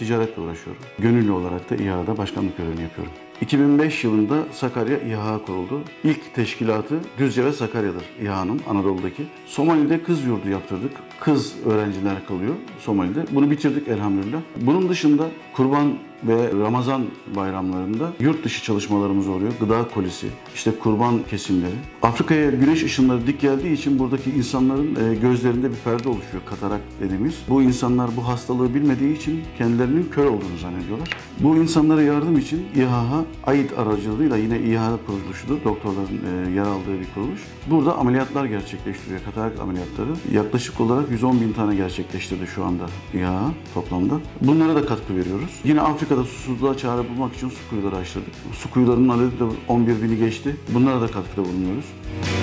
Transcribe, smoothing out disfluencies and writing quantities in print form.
ticaretle uğraşıyorum. Gönüllü olarak da İHA'da başkanlık görevini yapıyorum. 2005 yılında Sakarya İHA kuruldu. İlk teşkilatı Düzce ve Sakarya'dır İHA'nın Anadolu'daki. Somali'de kız yurdu yaptırdık. Kız öğrenciler kalıyor Somali'de. Bunu bitirdik elhamdülillah. Bunun dışında Kurban ve Ramazan bayramlarında yurt dışı çalışmalarımız oluyor. Gıda kolisi, işte kurban kesimleri. Afrika'ya güneş ışınları dik geldiği için buradaki insanların gözlerinde bir perde oluşuyor, katarak dediğimiz. Bu insanlar bu hastalığı bilmediği için kendilerinin kör olduğunu zannediyorlar. Bu insanlara yardım için İHA, AİD aracılığıyla yine İHA kuruluşudur. Doktorların yer aldığı bir kuruluş. Burada ameliyatlar gerçekleştiriyor, katarak ameliyatları. Yaklaşık olarak 110 bin tane gerçekleştirdi şu anda İHA toplamda. Bunlara da katkı veriyoruz. Yine Afrika'da susuzluğa çare bulmak için su kuyuları açtırdık. Su kuyularının adedi de 11 bini geçti. Bunlara da katkıda bulunuyoruz.